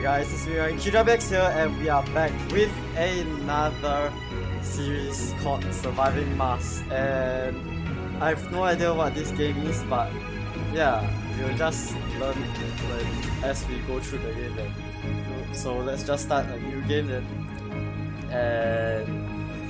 guys, it's me, QWX here, and we are back with another series called Surviving Mars. And I have no idea what this game is, but yeah, we'll just learn as we go through the game then. So let's just start a new game then. And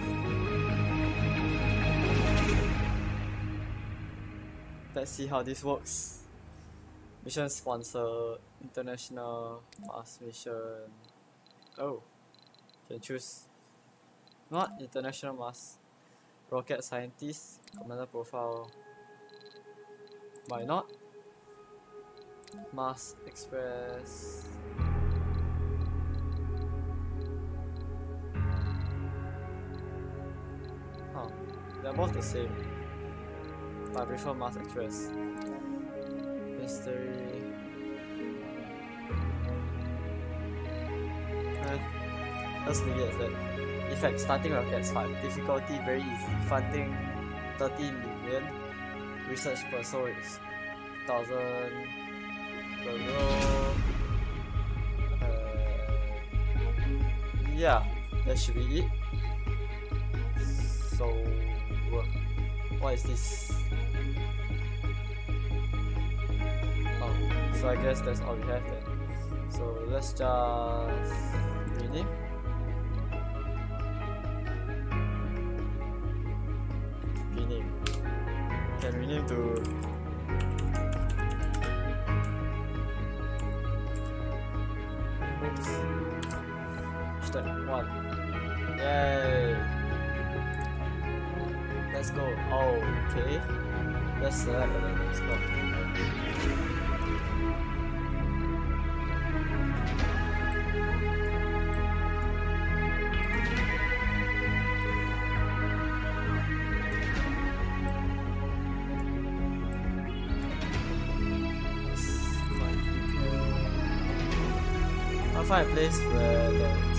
let's see how this works. Mission sponsor, international Mars mission. Oh, can choose. Not international Mars. Rocket scientist, commander profile. Why not? Mars Express. Huh, they're both the same. But I prefer Mars Express. Mystery. Let's leave it as that. Effect, starting rockets 5. Difficulty very easy. Funding 30 million. Research per soul is 1000 per row. Yeah, that should be it. So, what is this? So I guess that's all we have then. So let's just rename. Can rename to oops. Step 1. Yay! Let's go. Oh, okay. Let's select the next one. I'll find a place where there's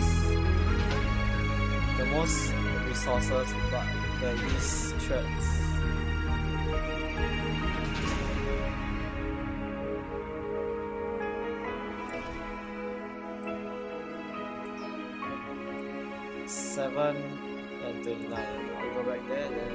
the most resources but the least threats. Seven and 29. I'll go back there then.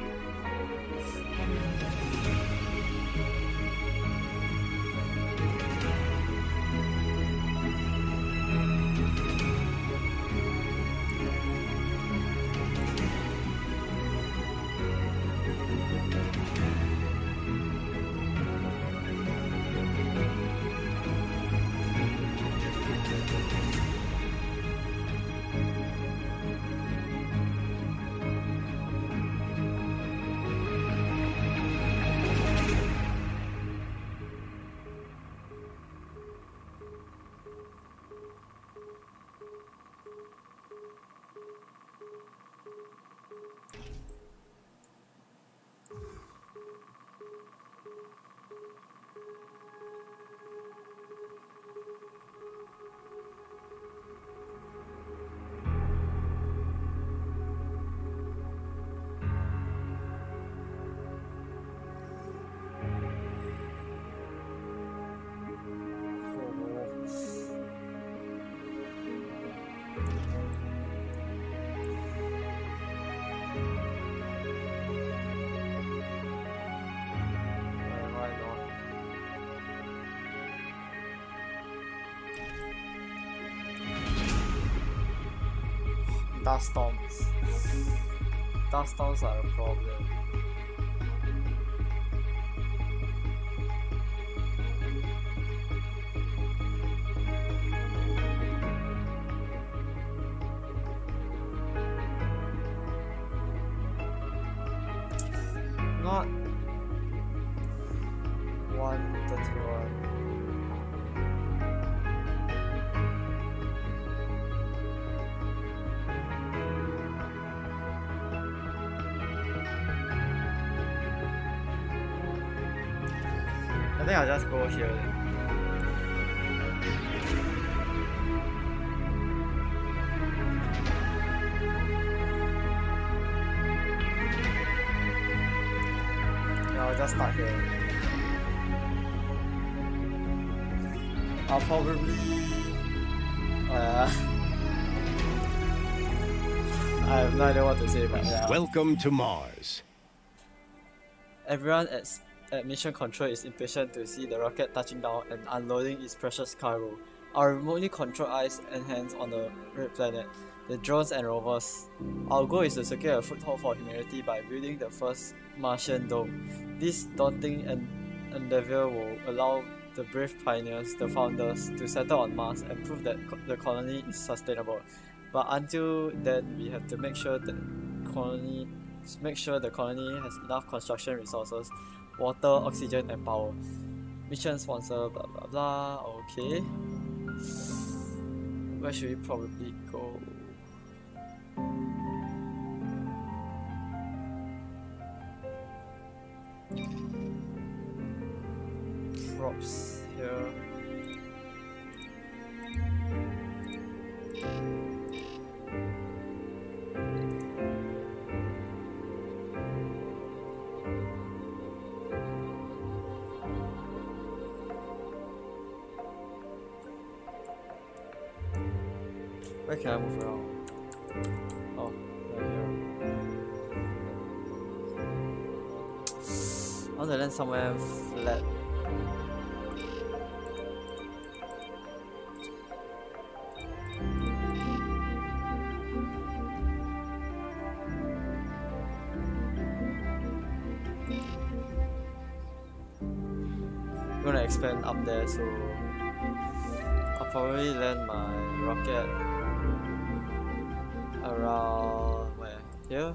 Dust storms. Dust storms are a problem. Not 131. I think I'll just go here then. Yeah, I'll just start here. I'll probably Uh, I have no idea what to say, but yeah. Welcome to Mars. Everyone at Mission Control is impatient to see the rocket touching down and unloading its precious cargo. Our remotely controlled eyes and hands on the red planet, the drones and rovers. Our goal is to secure a foothold for humanity by building the first Martian dome. This daunting endeavor will allow the brave pioneers, the founders, to settle on Mars and prove that the colony is sustainable. But until then, we have to make sure the colony has enough construction resources, water, oxygen, and power. Mission sponsor, blah blah blah. Okay. Where should we probably go? Props here. Where can I move around? Oh, right here. I want to land somewhere flat. I'm gonna expand up there, so I'll probably land my rocket around where? Here?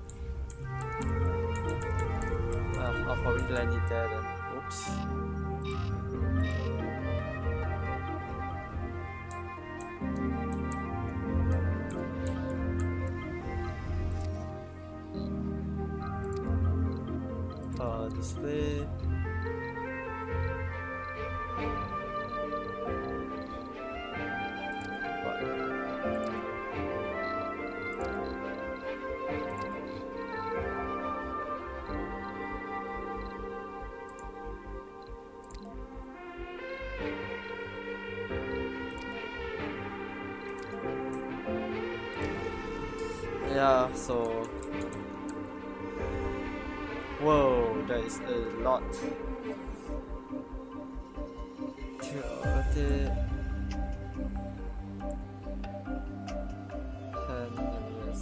I'll probably land it there then. Oops. Display. Yeah, so whoa, there is a lot to it. And yes,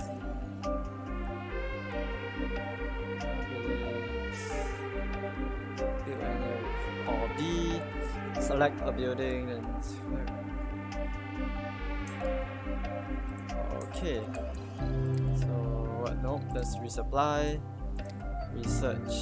build or B, select a building and okay. So what? Nope, let's resupply. Research.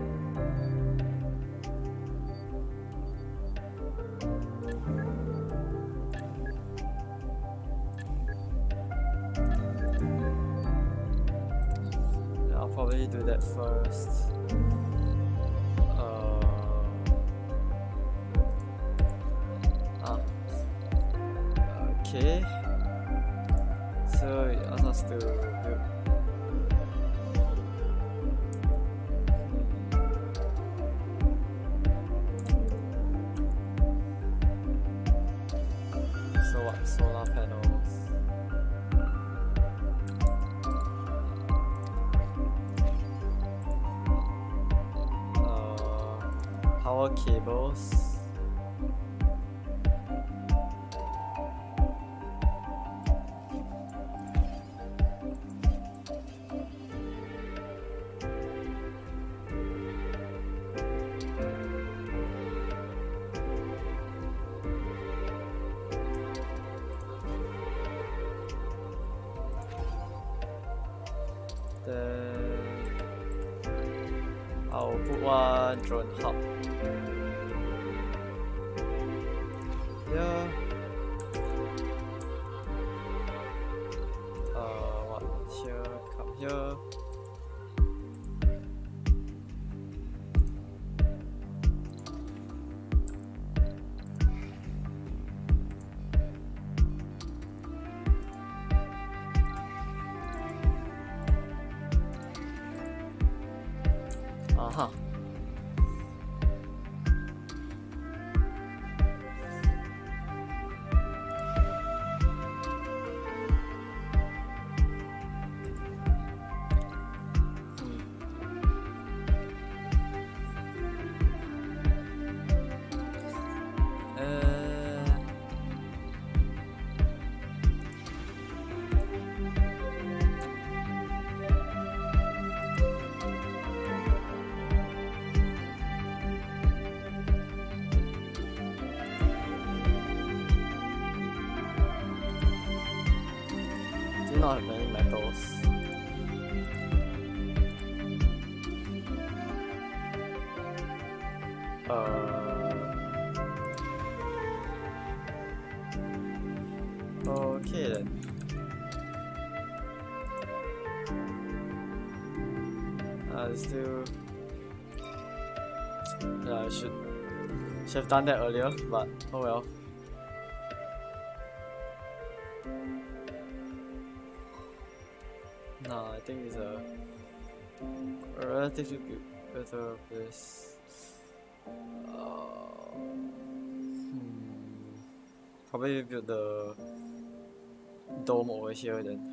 Yeah, I'll probably do that first. Okay. So it asks us to build. Solar panels. Power cables. Then I'll put one drone hub. Yeah. What? Here, come here. Aha. not have many metals. Okay then. Still, yeah, I should have done that earlier, but oh well. No, I think it's a relatively better place. Probably build the dome over here then.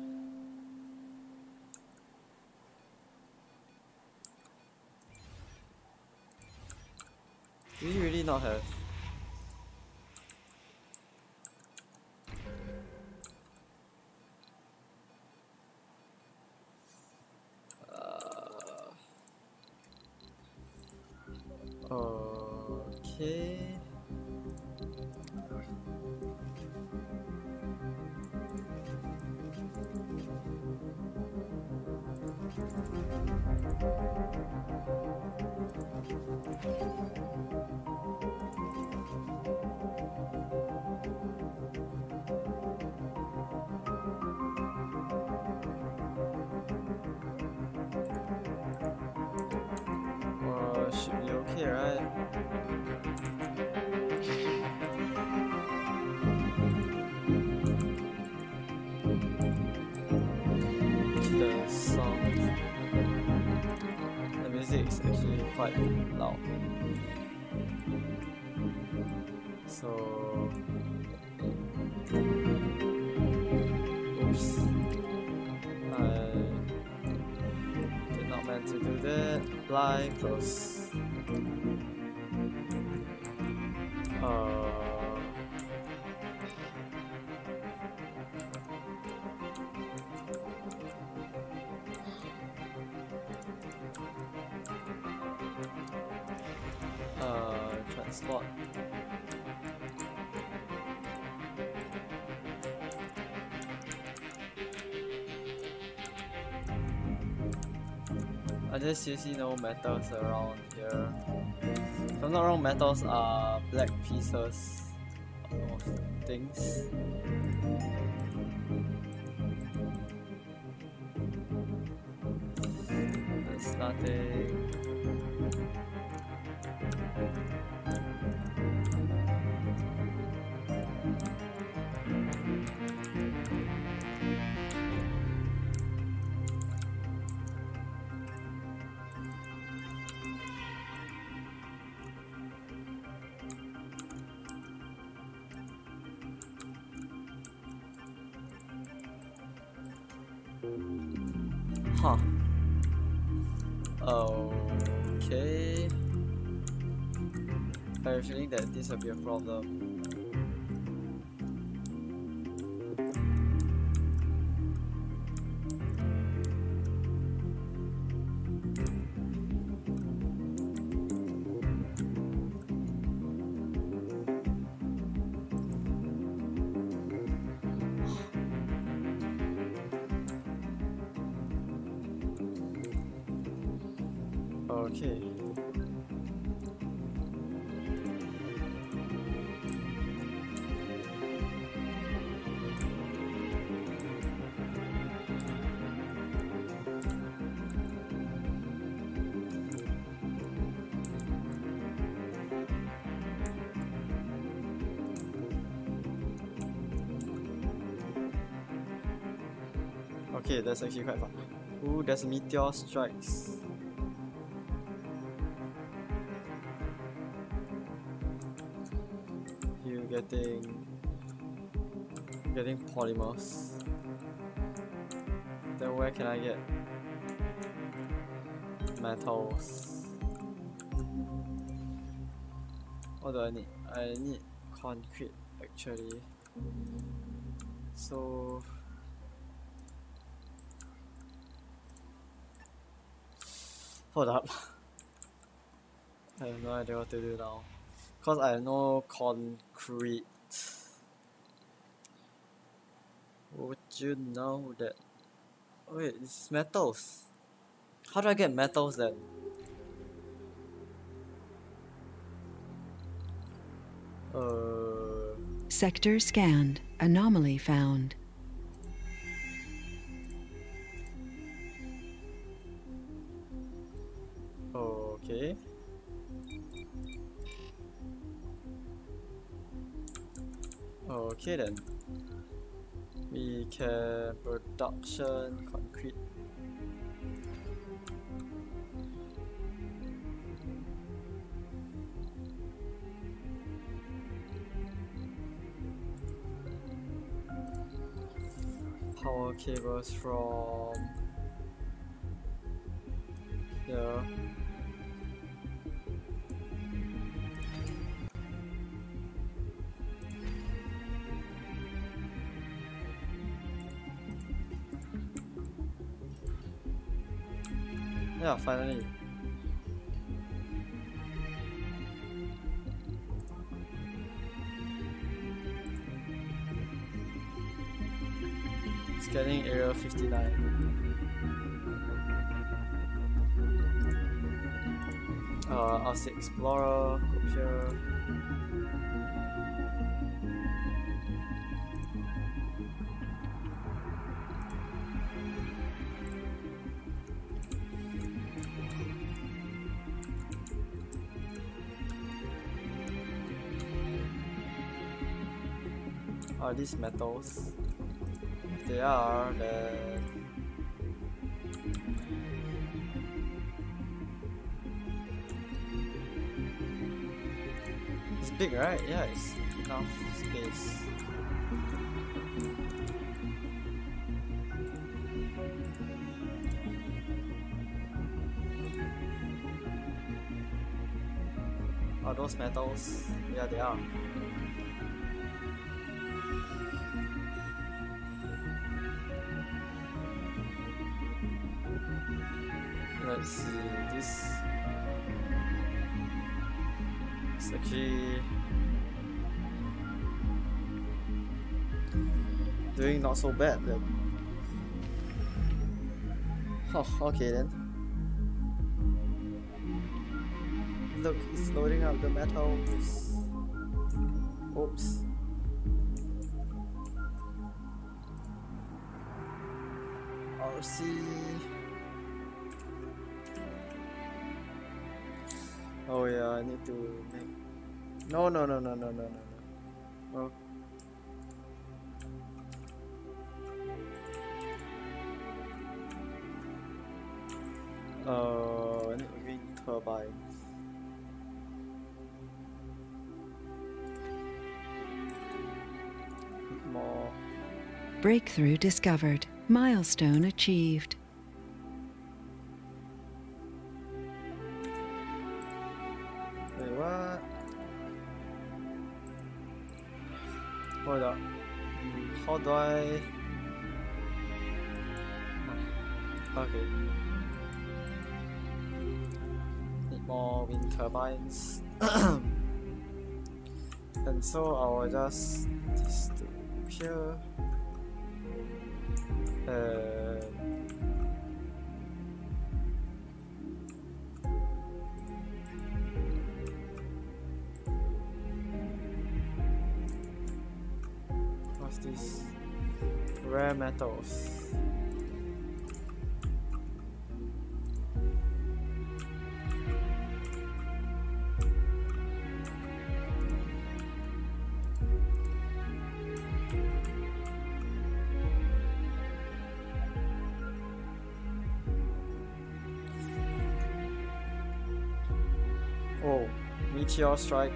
Do you really not have? Okay. Should be okay, right? The sound, the music is actually quite loud. So, oops, I did not meant to do that. Apply, close. Transport. I just see no metals around here. If I'm not wrong, metals are black pieces of things. There's nothing. Huh. Okay. I have a feeling that this will be a problem. Okay. Okay, that's actually quite fun. Ooh, there's meteor strikes. You getting polymers. Then where can I get metals? What do I need? I need concrete actually. So hold up. I have no idea what to do now. Cause I have no concrete. would you know that? Wait, it's metals. How do I get metals then? Sector scanned. Anomaly found. Okay. Okay then. We can production concrete. Power cables from here. Yeah, finally. Scanning area 59. I'll say explorer, go here. Are these metals? If they are, then it's big, right? Yeah, it's enough space. Are those metals? Yeah, they are. Let's see, this is actually doing not so bad then. Oh, okay then. Look, it's loading up the metals. Oops. RC. Oh yeah, I need to make. No. Oh. I need wind turbines. More. Breakthrough discovered. Milestone achieved. Wait, what? Hold up. How do I? Okay. Need more wind turbines. And so I will just this to here. What's this? Rare metals. Oh, meteor strike.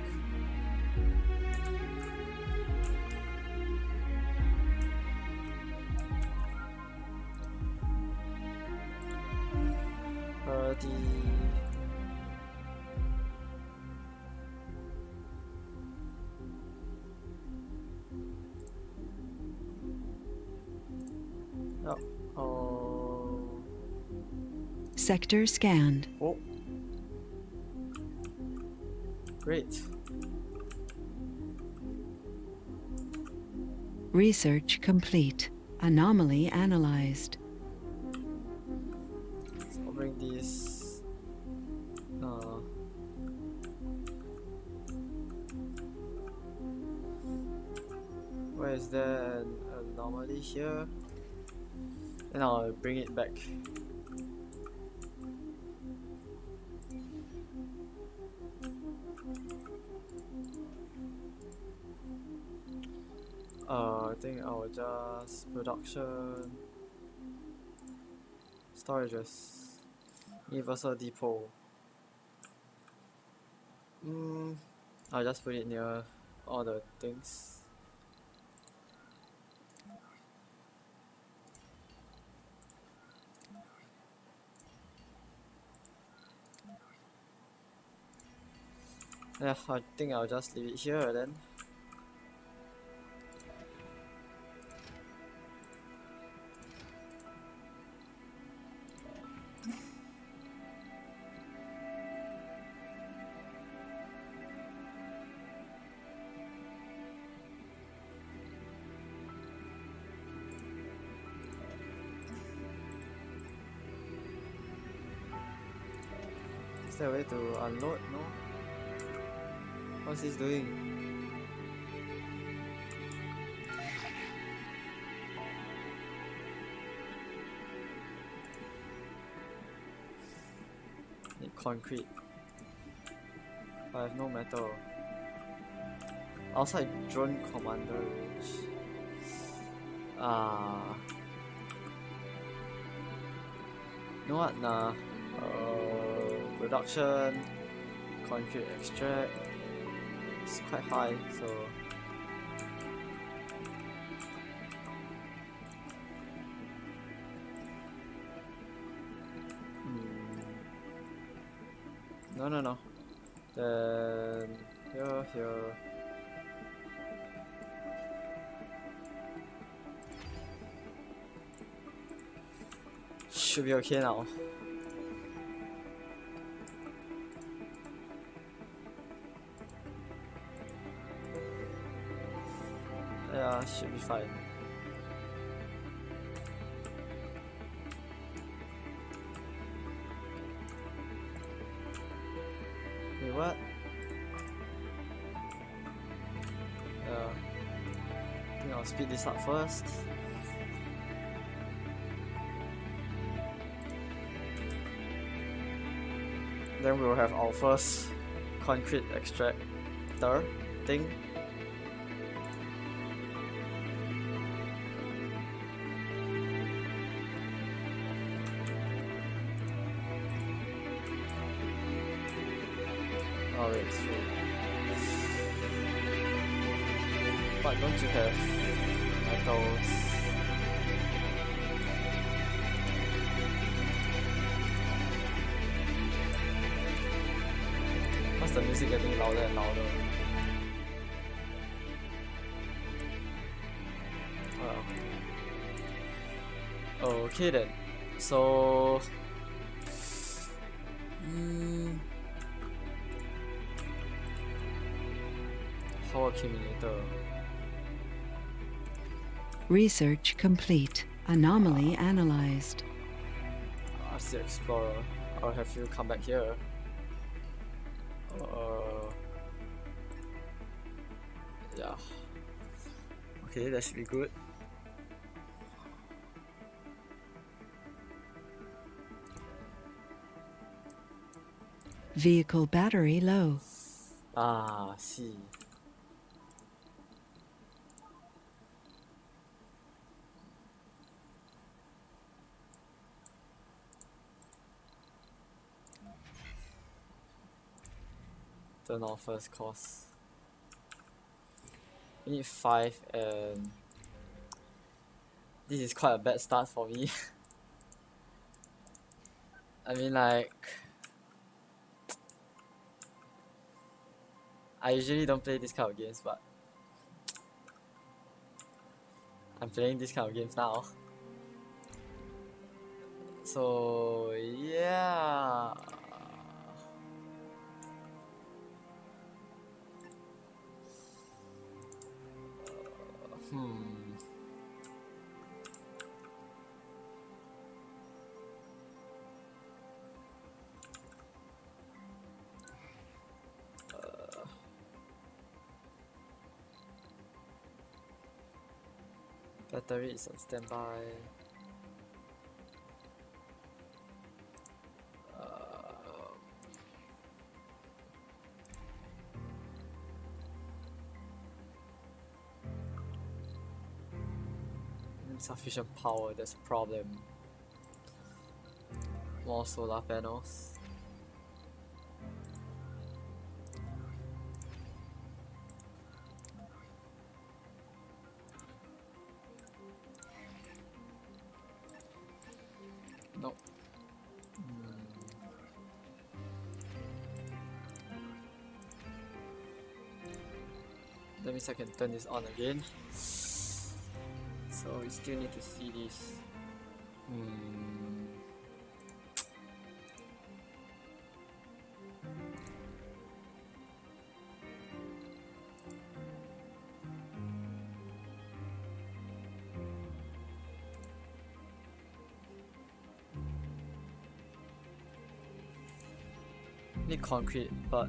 Oh. Sector scanned. Oh. Great. Research complete. Anomaly analyzed. So I'll bring these. Where is there an anomaly here? And I'll bring it back. I think I'll just production, storages, universal depot. I'll just put it near all the things. Yeah, I think I'll just leave it here then. Is there a way to unload? No? What's this doing? Need concrete. I have no metal. Outside drone commander range. You know what? Nah. Production, concrete extract. It's quite high, so. No. Then here. Should be okay now. Yeah, should be fine. Wait, what? Yeah. I think I'll speed this up first. Then we will have our first concrete extractor thing. Oh wait, it's full. But don't you have metals? What's the music getting louder and louder? Okay then. So power accumulator. Research complete. Anomaly analyzed. Ask the explorer. I'll have you come back here. Yeah. Okay, that should be good. Vehicle battery low. See. Turn off first course. We need 5 and this is quite a bad start for me. I mean, like, I usually don't play this kind of games, but I'm playing this kind of games now. So yeah. Battery is on standby. Insufficient power, that's a problem. More solar panels. Nope. That means I can turn this on again. So we still need to see this. Need concrete, but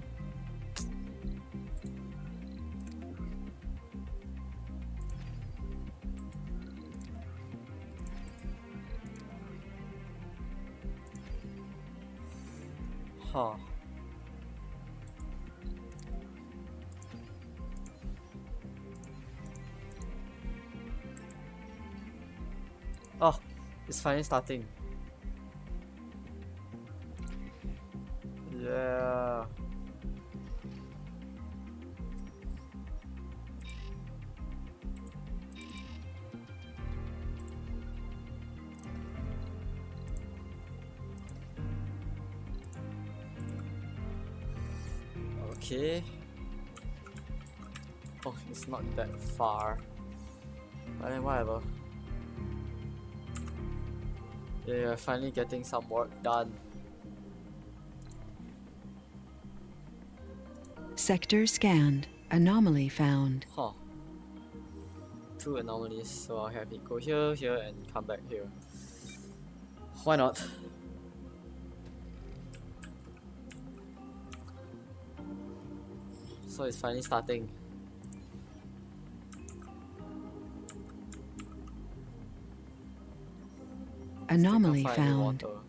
oh, it's finally starting. Yeah. Okay. Oh, it's not that far. But then whatever. Yeah, finally getting some work done. Sector scanned. Anomaly found. Huh. 2 anomalies, so I'll have it go here, here, and come back here. Why not? So it's finally starting. Anomaly Still can't find any found. water.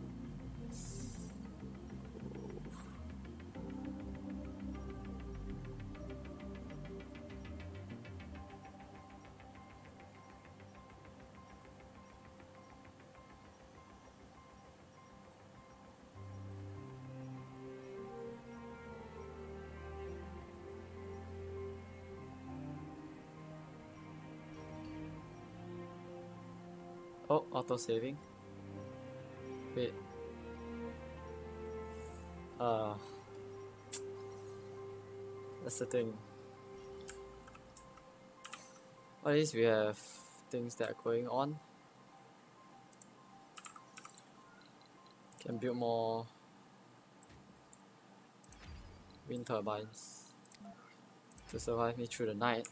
Oh, auto saving. Wait. That's the thing. At least we have things that are going on. Can build more wind turbines to survive me through the night.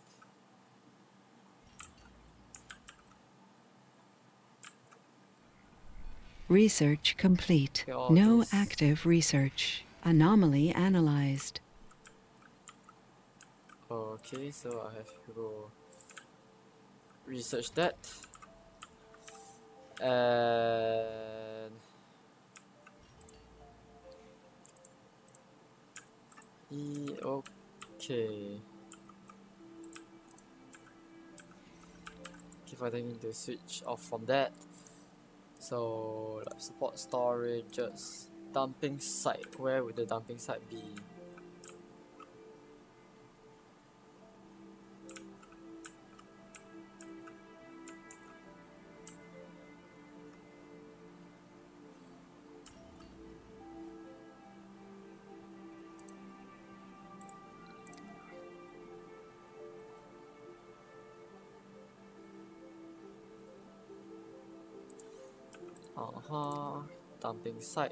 Research complete. Okay, all No this. active research. Anomaly analyzed. Okay, so I have to go research that. And okay. If I need to switch off from that. So like support storages, dumping site. Where would the dumping site be? Dumping site.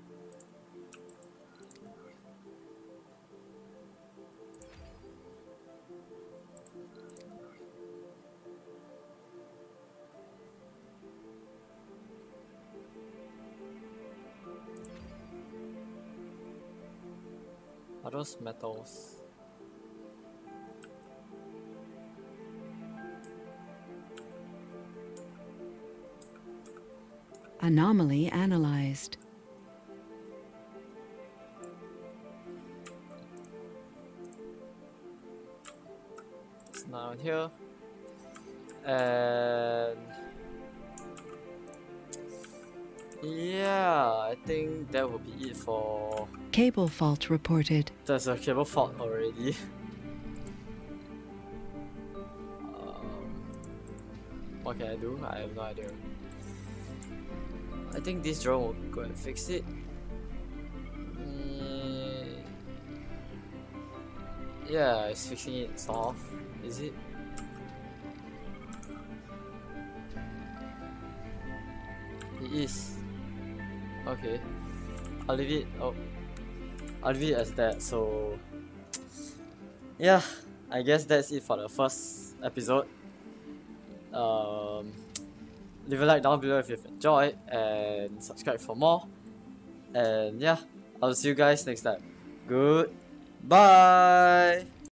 Are those metals? Anomaly analyzed. It's down here. And yeah, I think that will be it for. Cable fault reported. There's a cable fault already. What can I do? I have no idea. I think this drone will go and fix it. Yeah, it's fixing it sort of. Is it? It is. Okay. I'll leave it. Oh, I'll leave it as that. So yeah, I guess that's it for the first episode. Leave a like down below if you've enjoyed and subscribe for more. And yeah, I'll see you guys next time. Goodbye.